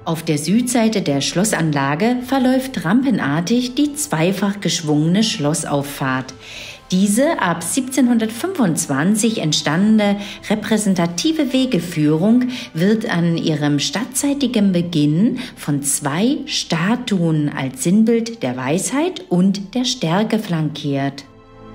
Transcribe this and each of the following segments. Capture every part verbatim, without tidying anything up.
Auf der Südseite der Schlossanlage verläuft rampenartig die zweifach geschwungene Schlossauffahrt. Diese ab siebzehnhundertfünfundzwanzig entstandene repräsentative Wegeführung wird an ihrem stadtzeitigen Beginn von zwei Statuen als Sinnbild der Weisheit und der Stärke flankiert.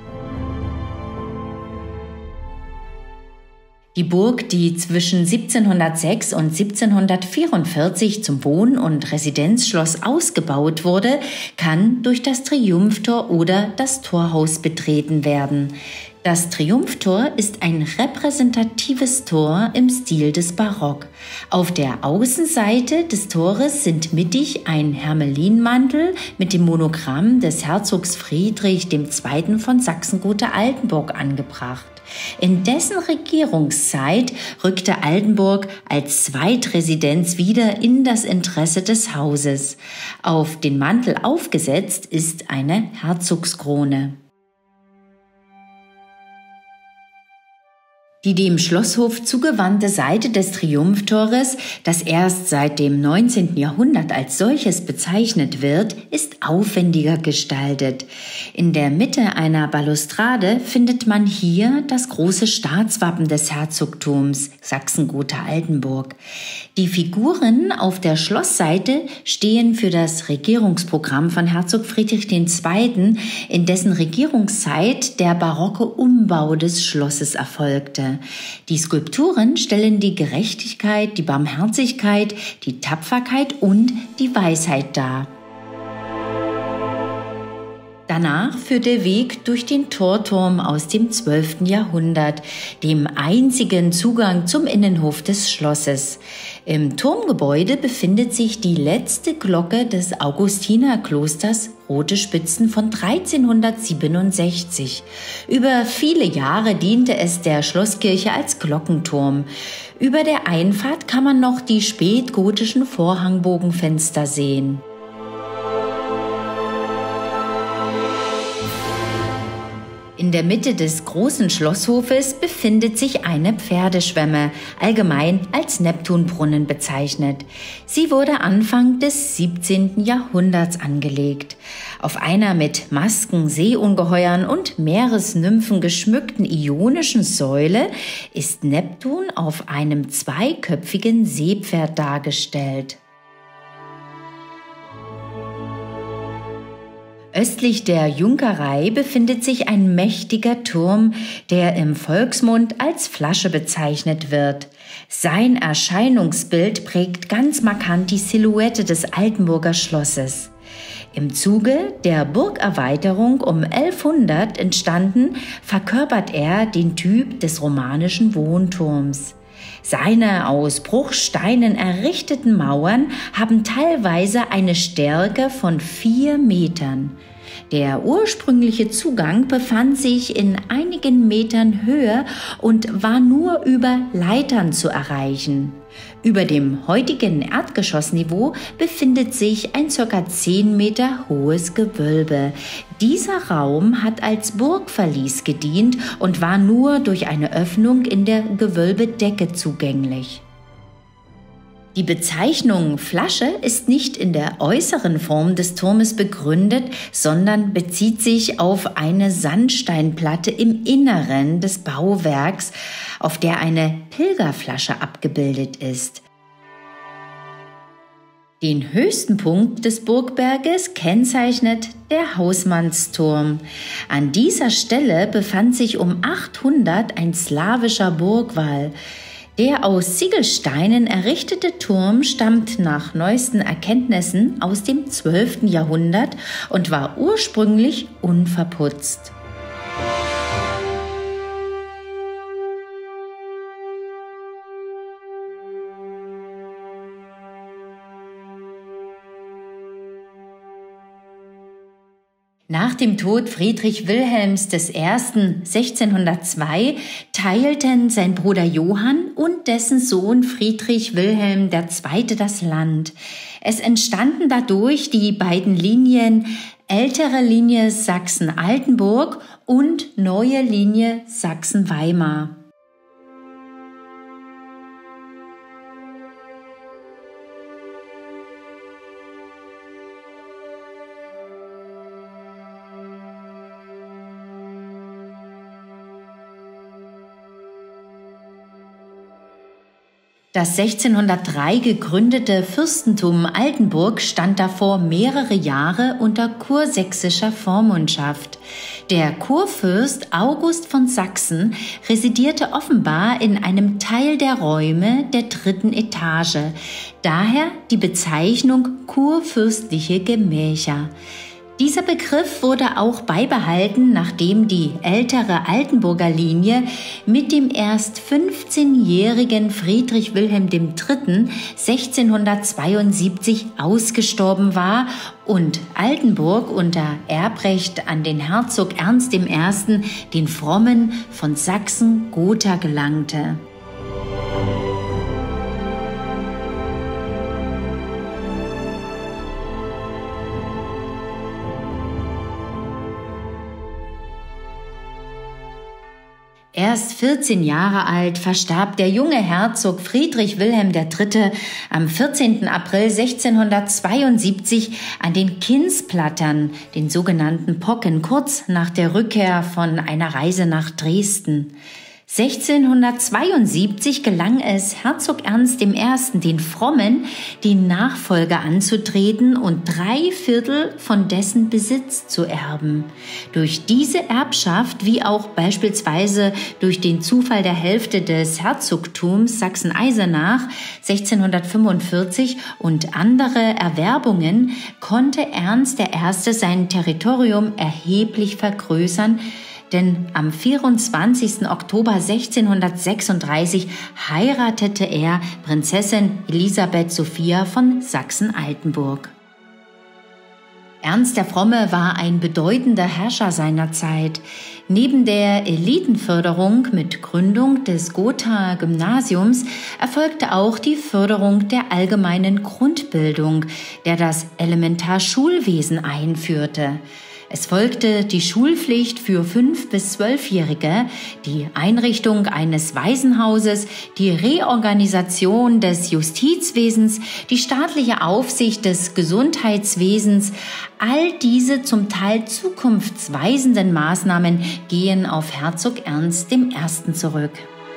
Die Burg, die zwischen siebzehnhundertsechs und siebzehnhundertvierundvierzig zum Wohn- und Residenzschloss ausgebaut wurde, kann durch das Triumphtor oder das Torhaus betreten werden. Das Triumphtor ist ein repräsentatives Tor im Stil des Barock. Auf der Außenseite des Tores sind mittig ein Hermelinmantel mit dem Monogramm des Herzogs Friedrich der Zweite. Von Sachsen-Gotha-Altenburg angebracht. In dessen Regierungszeit rückte Altenburg als Zweitresidenz wieder in das Interesse des Hauses. Auf den Mantel aufgesetzt ist eine Herzogskrone. Die dem Schlosshof zugewandte Seite des Triumftores, das erst seit dem neunzehnten Jahrhundert als solches bezeichnet wird, ist aufwendiger gestaltet. In der Mitte einer Balustrade findet man hier das große Staatswappen des Herzogtums Sachsen-Gotha-Altenburg. Die Figuren auf der Schlossseite stehen für das Regierungsprogramm von Herzog Friedrich der Zweite., in dessen Regierungszeit der barocke Umbau des Schlosses erfolgte. Die Skulpturen stellen die Gerechtigkeit, die Barmherzigkeit, die Tapferkeit und die Weisheit dar. Danach führt der Weg durch den Torturm aus dem zwölften Jahrhundert, dem einzigen Zugang zum Innenhof des Schlosses. Im Turmgebäude befindet sich die letzte Glocke des Augustinerklosters Rote Spitzen von dreizehnhundertsiebenundsechzig. Über viele Jahre diente es der Schlosskirche als Glockenturm. Über der Einfahrt kann man noch die spätgotischen Vorhangbogenfenster sehen. In der Mitte des großen Schlosshofes befindet sich eine Pferdeschwemme, allgemein als Neptunbrunnen bezeichnet. Sie wurde Anfang des siebzehnten Jahrhunderts angelegt. Auf einer mit Masken, Seeungeheuern und Meeresnymphen geschmückten ionischen Säule ist Neptun auf einem zweiköpfigen Seepferd dargestellt. Östlich der Junkerei befindet sich ein mächtiger Turm, der im Volksmund als Flasche bezeichnet wird. Sein Erscheinungsbild prägt ganz markant die Silhouette des Altenburger Schlosses. Im Zuge der Burgerweiterung um elfhundert entstanden, verkörpert er den Typ des romanischen Wohnturms. Seine aus Bruchsteinen errichteten Mauern haben teilweise eine Stärke von vier Metern. Der ursprüngliche Zugang befand sich in einigen Metern Höhe und war nur über Leitern zu erreichen. Über dem heutigen Erdgeschossniveau befindet sich ein ca. zehn Meter hohes Gewölbe. Dieser Raum hat als Burgverlies gedient und war nur durch eine Öffnung in der Gewölbedecke zugänglich. Die Bezeichnung Flasche ist nicht in der äußeren Form des Turmes begründet, sondern bezieht sich auf eine Sandsteinplatte im Inneren des Bauwerks, auf der eine Pilgerflasche abgebildet ist. Den höchsten Punkt des Burgberges kennzeichnet der Hausmannsturm. An dieser Stelle befand sich um achthundert ein slawischer Burgwall. Der aus Ziegelsteinen errichtete Turm stammt nach neuesten Erkenntnissen aus dem zwölften Jahrhundert und war ursprünglich unverputzt. Nach dem Tod Friedrich Wilhelms I. sechzehnhundertzwei teilten sein Bruder Johann und dessen Sohn Friedrich Wilhelm der Zweite das Land. Es entstanden dadurch die beiden Linien ältere Linie Sachsen-Altenburg und neue Linie Sachsen-Weimar. Das sechzehnhundertdrei gegründete Fürstentum Altenburg stand davor mehrere Jahre unter kursächsischer Vormundschaft. Der Kurfürst August von Sachsen residierte offenbar in einem Teil der Räume der dritten Etage, daher die Bezeichnung kurfürstliche Gemächer. Dieser Begriff wurde auch beibehalten, nachdem die ältere Altenburger Linie mit dem erst fünfzehnjährigen Friedrich Wilhelm der Dritte sechzehnhundertzweiundsiebzig ausgestorben war und Altenburg unter Erbrecht an den Herzog Ernst der Erste., den Frommen von Sachsen-Gotha gelangte. Erst vierzehn Jahre alt verstarb der junge Herzog Friedrich Wilhelm der Dritte am vierzehnten April sechzehnhundertzweiundsiebzig an den Kindsplattern, den sogenannten Pocken, kurz nach der Rückkehr von einer Reise nach Dresden. sechzehnhundertzweiundsiebzig gelang es Herzog Ernst der Erste., den Frommen, die Nachfolge anzutreten und drei Viertel von dessen Besitz zu erben. Durch diese Erbschaft, wie auch beispielsweise durch den Zufall der Hälfte des Herzogtums Sachsen-Eisenach sechzehnhundertfünfundvierzig und andere Erwerbungen, konnte Ernst der Erste sein Territorium erheblich vergrößern, denn am vierundzwanzigsten Oktober sechzehnhundertsechsunddreißig heiratete er Prinzessin Elisabeth Sophia von Sachsen-Altenburg. Ernst der Fromme war ein bedeutender Herrscher seiner Zeit. Neben der Elitenförderung mit Gründung des Gothaer Gymnasiums erfolgte auch die Förderung der allgemeinen Grundbildung, der das Elementarschulwesen einführte. Es folgte die Schulpflicht für fünf- bis zwölfjährige, die Einrichtung eines Waisenhauses, die Reorganisation des Justizwesens, die staatliche Aufsicht des Gesundheitswesens. All diese zum Teil zukunftsweisenden Maßnahmen gehen auf Herzog Ernst der Erste. zurück.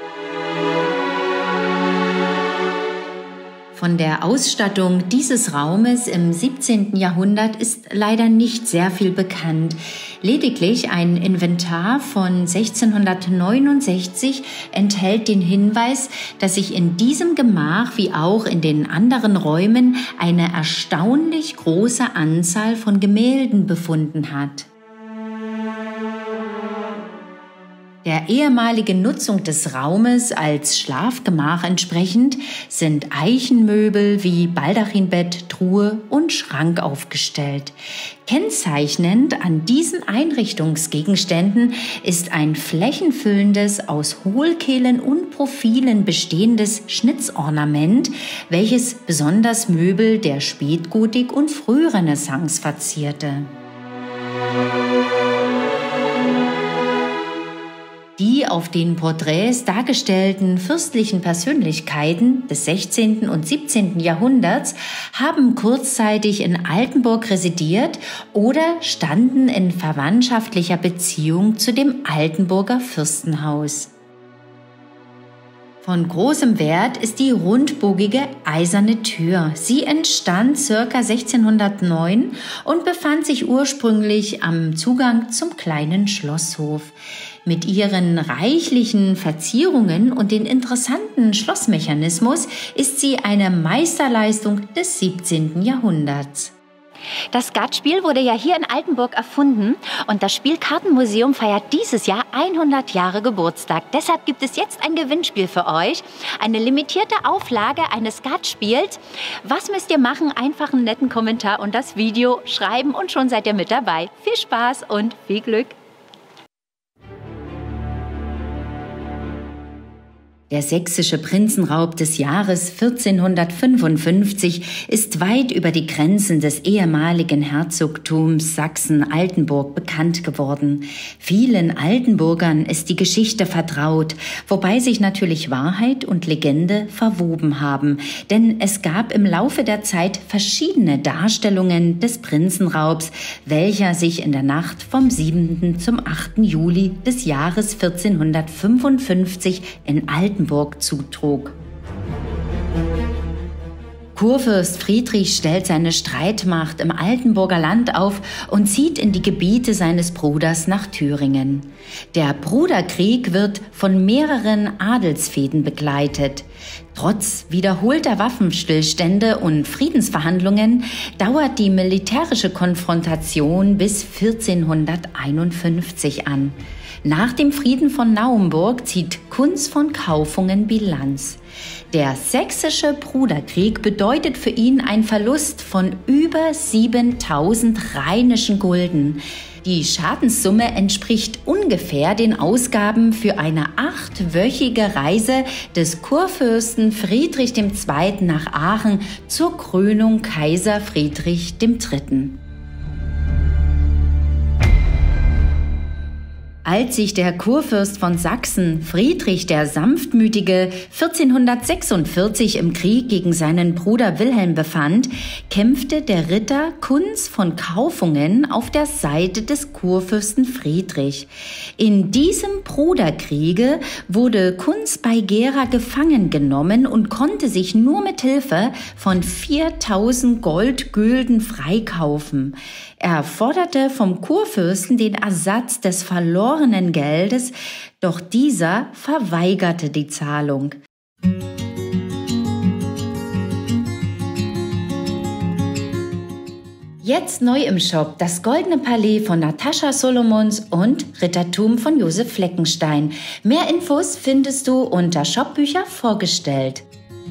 Von der Ausstattung dieses Raumes im siebzehnten Jahrhundert ist leider nicht sehr viel bekannt. Lediglich ein Inventar von sechzehnhundertneunundsechzig enthält den Hinweis, dass sich in diesem Gemach wie auch in den anderen Räumen eine erstaunlich große Anzahl von Gemälden befunden hat. Der ehemaligen Nutzung des Raumes als Schlafgemach entsprechend sind Eichenmöbel wie Baldachinbett, Truhe und Schrank aufgestellt. Kennzeichnend an diesen Einrichtungsgegenständen ist ein flächenfüllendes, aus Hohlkehlen und Profilen bestehendes Schnitzornament, welches besonders Möbel der Spätgotik und Frührenaissance verzierte. Die auf den Porträts dargestellten fürstlichen Persönlichkeiten des sechzehnten und siebzehnten Jahrhunderts haben kurzzeitig in Altenburg residiert oder standen in verwandtschaftlicher Beziehung zu dem Altenburger Fürstenhaus. Von großem Wert ist die rundbogige eiserne Tür. Sie entstand ca. sechzehnhundertneun und befand sich ursprünglich am Zugang zum kleinen Schlosshof. Mit ihren reichlichen Verzierungen und den interessanten Schlossmechanismus ist sie eine Meisterleistung des siebzehnten Jahrhunderts. Das Skatspiel wurde ja hier in Altenburg erfunden und das Spielkartenmuseum feiert dieses Jahr hundert Jahre Geburtstag. Deshalb gibt es jetzt ein Gewinnspiel für euch, eine limitierte Auflage eines Skatspiels. Was müsst ihr machen? Einfach einen netten Kommentar und das Video schreiben und schon seid ihr mit dabei. Viel Spaß und viel Glück! Der sächsische Prinzenraub des Jahres vierzehnhundertfünfundfünfzig ist weit über die Grenzen des ehemaligen Herzogtums Sachsen-Altenburg bekannt geworden. Vielen Altenburgern ist die Geschichte vertraut, wobei sich natürlich Wahrheit und Legende verwoben haben. Denn es gab im Laufe der Zeit verschiedene Darstellungen des Prinzenraubs, welcher sich in der Nacht vom siebenten zum achten Juli des Jahres vierzehnhundertfünfundfünfzig in Altenburg zutrug. Kurfürst Friedrich stellt seine Streitmacht im Altenburger Land auf und zieht in die Gebiete seines Bruders nach Thüringen. Der Bruderkrieg wird von mehreren Adelsfehden begleitet. Trotz wiederholter Waffenstillstände und Friedensverhandlungen dauert die militärische Konfrontation bis vierzehnhunderteinundfünfzig an. Nach dem Frieden von Naumburg zieht Kunz von Kaufungen Bilanz. Der sächsische Bruderkrieg bedeutet für ihn einen Verlust von über siebentausend rheinischen Gulden. Die Schadenssumme entspricht ungefähr den Ausgaben für eine achtwöchige Reise des Kurfürsten Friedrich der Zweite nach Aachen zur Krönung Kaiser Friedrich der Dritte. Als sich der Kurfürst von Sachsen, Friedrich der Sanftmütige, vierzehnhundertsechsundvierzig im Krieg gegen seinen Bruder Wilhelm befand, kämpfte der Ritter Kunz von Kaufungen auf der Seite des Kurfürsten Friedrich. In diesem Bruderkriege wurde Kunz bei Gera gefangen genommen und konnte sich nur mit Hilfe von viertausend Goldgülden freikaufen. Er forderte vom Kurfürsten den Ersatz des verlorenen Geldes, doch dieser verweigerte die Zahlung. Jetzt neu im Shop das Goldene Palais von Natascha Solomons und Rittertum von Josef Fleckenstein. Mehr Infos findest du unter Shopbücher vorgestellt.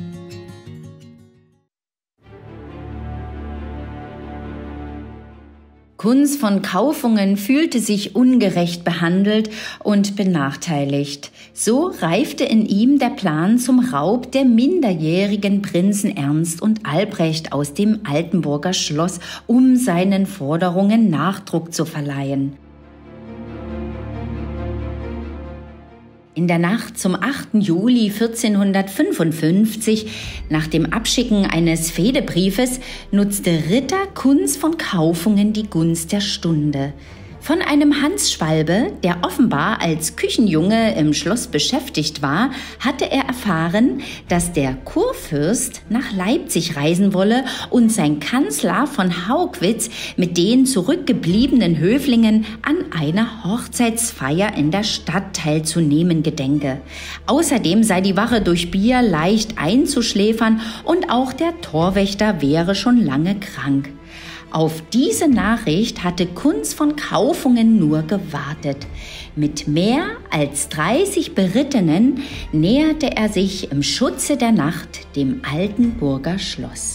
Kunz von Kaufungen fühlte sich ungerecht behandelt und benachteiligt. So reifte in ihm der Plan zum Raub der minderjährigen Prinzen Ernst und Albrecht aus dem Altenburger Schloss, um seinen Forderungen Nachdruck zu verleihen. In der Nacht zum achten Juli vierzehnhundertfünfundfünfzig, nach dem Abschicken eines Fehdebriefes, nutzte Ritter Kunz von Kaufungen die Gunst der Stunde. Von einem Hans Schwalbe, der offenbar als Küchenjunge im Schloss beschäftigt war, hatte er erfahren, dass der Kurfürst nach Leipzig reisen wolle und sein Kanzler von Haugwitz mit den zurückgebliebenen Höflingen an einer Hochzeitsfeier in der Stadt teilzunehmen gedenke. Außerdem sei die Wache durch Bier leicht einzuschläfern und auch der Torwächter wäre schon lange krank. Auf diese Nachricht hatte Kunz von Kaufungen nur gewartet. Mit mehr als dreißig Berittenen näherte er sich im Schutze der Nacht dem Altenburger Schloss.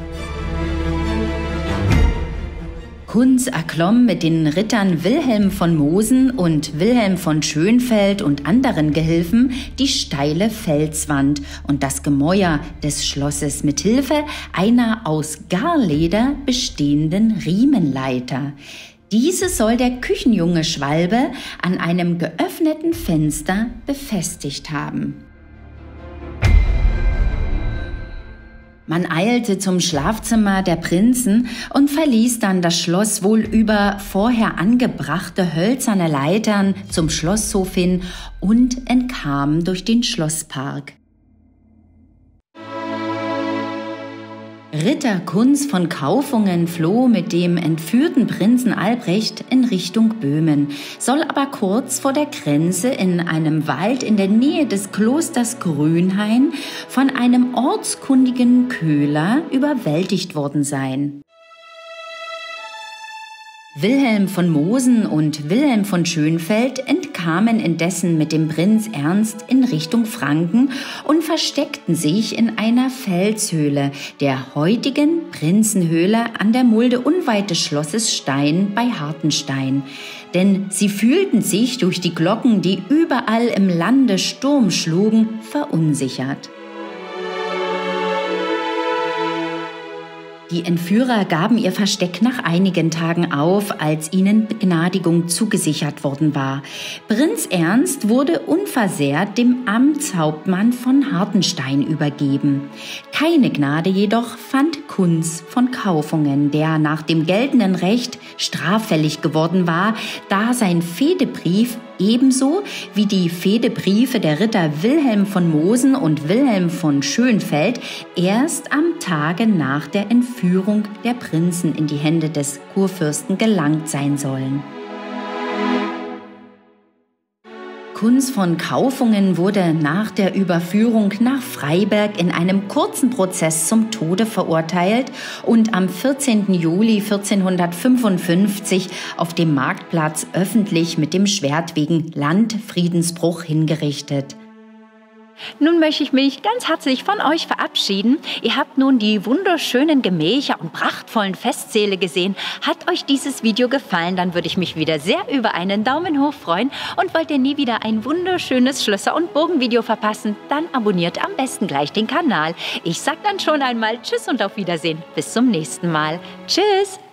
Kunz erklomm mit den Rittern Wilhelm von Mosen und Wilhelm von Schönfeld und anderen Gehilfen die steile Felswand und das Gemäuer des Schlosses mit Hilfe einer aus Garleder bestehenden Riemenleiter. Diese soll der Küchenjunge Schwalbe an einem geöffneten Fenster befestigt haben. Man eilte zum Schlafzimmer der Prinzen und verließ dann das Schloss wohl über vorher angebrachte hölzerne Leitern zum Schlosshof hin und entkam durch den Schlosspark. Ritter Kunz von Kaufungen floh mit dem entführten Prinzen Albrecht in Richtung Böhmen, soll aber kurz vor der Grenze in einem Wald in der Nähe des Klosters Grünhain von einem ortskundigen Köhler überwältigt worden sein. Wilhelm von Mosen und Wilhelm von Schönfeld entkamen indessen mit dem Prinz Ernst in Richtung Franken und versteckten sich in einer Felshöhle, der heutigen Prinzenhöhle an der Mulde unweit des Schlosses Stein bei Hartenstein. Denn sie fühlten sich durch die Glocken, die überall im Lande Sturm schlugen, verunsichert. Die Entführer gaben ihr Versteck nach einigen Tagen auf, als ihnen Begnadigung zugesichert worden war. Prinz Ernst wurde unversehrt dem Amtshauptmann von Hartenstein übergeben. Keine Gnade jedoch fand Kunz von Kaufungen, der nach dem geltenden Recht straffällig geworden war, da sein Fehdebrief Ebenso wie die Fehdebriefe der Ritter Wilhelm von Mosen und Wilhelm von Schönfeld erst am Tage nach der Entführung der Prinzen in die Hände des Kurfürsten gelangt sein sollen. Kunz von Kaufungen wurde nach der Überführung nach Freiberg in einem kurzen Prozess zum Tode verurteilt und am vierzehnten Juli vierzehnhundertfünfundfünfzig auf dem Marktplatz öffentlich mit dem Schwert wegen Landfriedensbruch hingerichtet. Nun möchte ich mich ganz herzlich von euch verabschieden. Ihr habt nun die wunderschönen Gemächer und prachtvollen Festsäle gesehen. Hat euch dieses Video gefallen, dann würde ich mich wieder sehr über einen Daumen hoch freuen. Und wollt ihr nie wieder ein wunderschönes Schlösser- und Burgenvideo verpassen, dann abonniert am besten gleich den Kanal. Ich sag dann schon einmal Tschüss und auf Wiedersehen. Bis zum nächsten Mal. Tschüss!